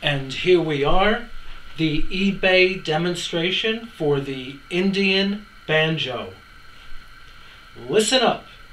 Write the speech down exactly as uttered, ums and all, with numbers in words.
And here we are, the eBay demonstration for the Indian banjo. Listen up.